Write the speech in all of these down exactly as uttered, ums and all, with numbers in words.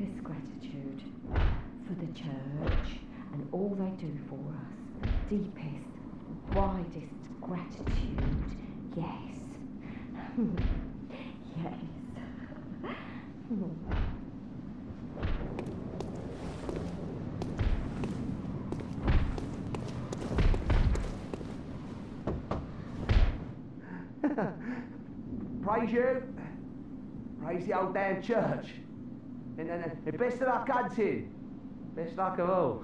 deepest gratitude for the church and all they do for us. Deepest, widest gratitude. Yes. Yes. Praise you. Praise the old damn church. And, and, and best of luck hunting. Best luck of all.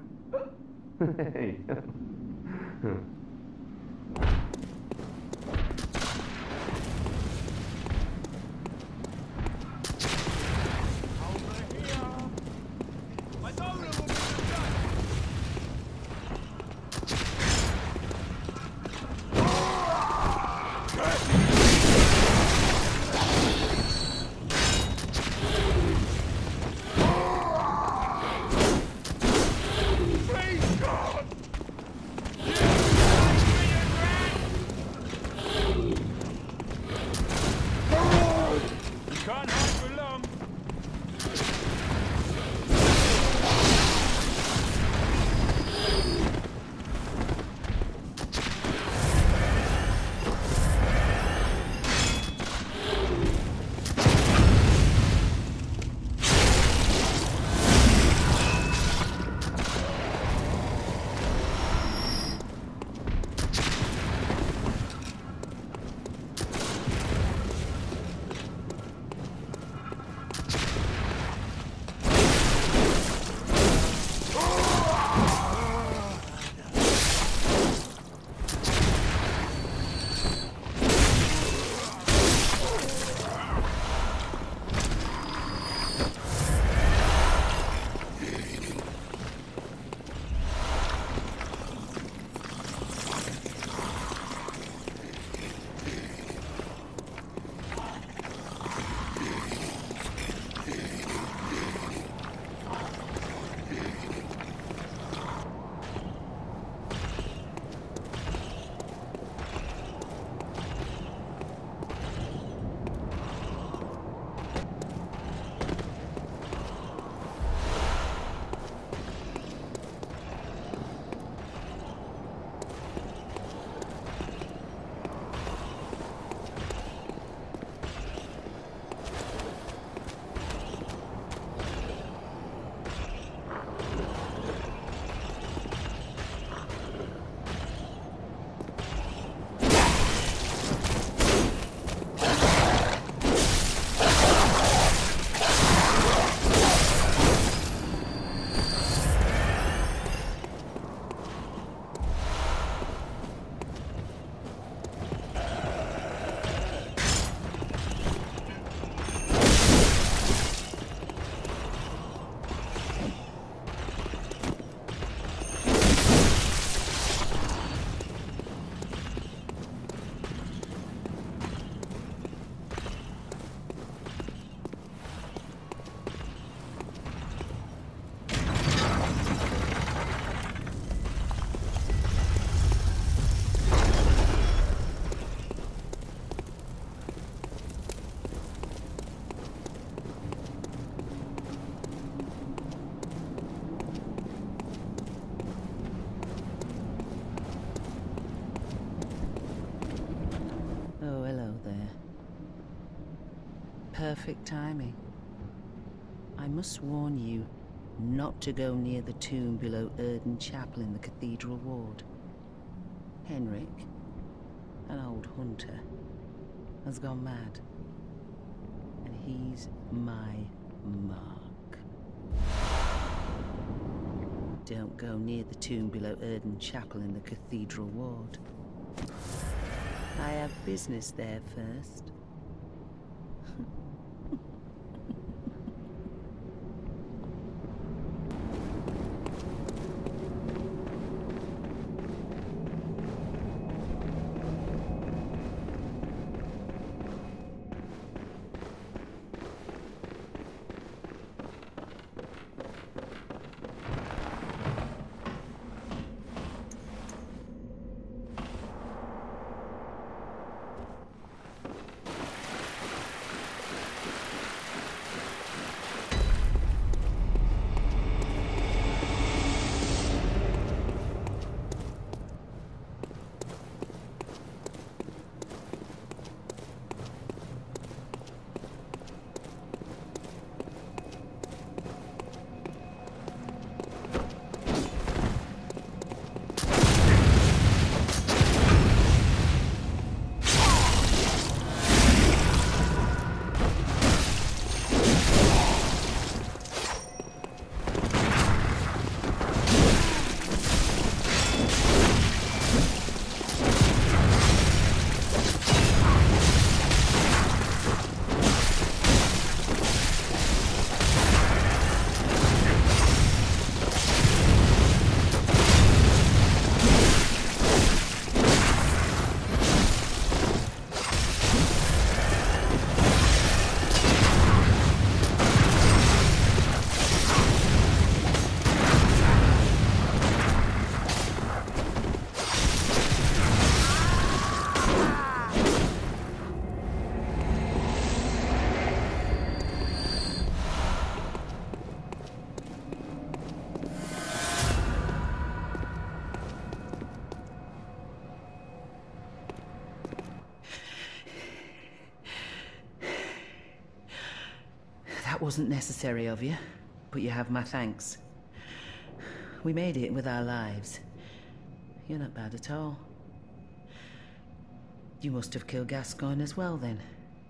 Perfect timing. I must warn you not to go near the tomb below Erden Chapel in the Cathedral Ward. Henrik, an old hunter, has gone mad. And he's my mark. Don't go near the tomb below Erden Chapel in the Cathedral Ward. I have business there first. That wasn't necessary of you, but you have my thanks. We made it with our lives. You're not bad at all. You must have killed Gascoigne as well, then.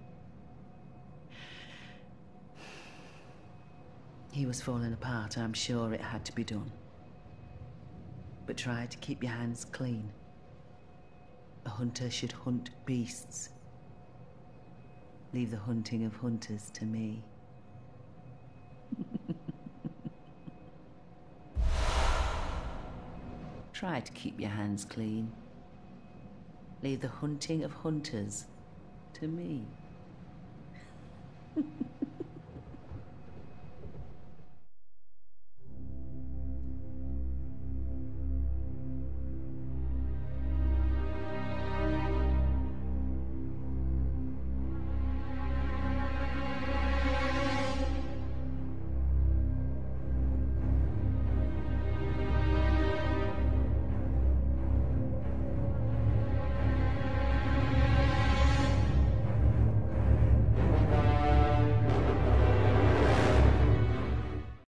He was falling apart, I'm sure it had to be done. But try to keep your hands clean. A hunter should hunt beasts. Leave the hunting of hunters to me. Try to keep your hands clean. Leave the hunting of hunters to me.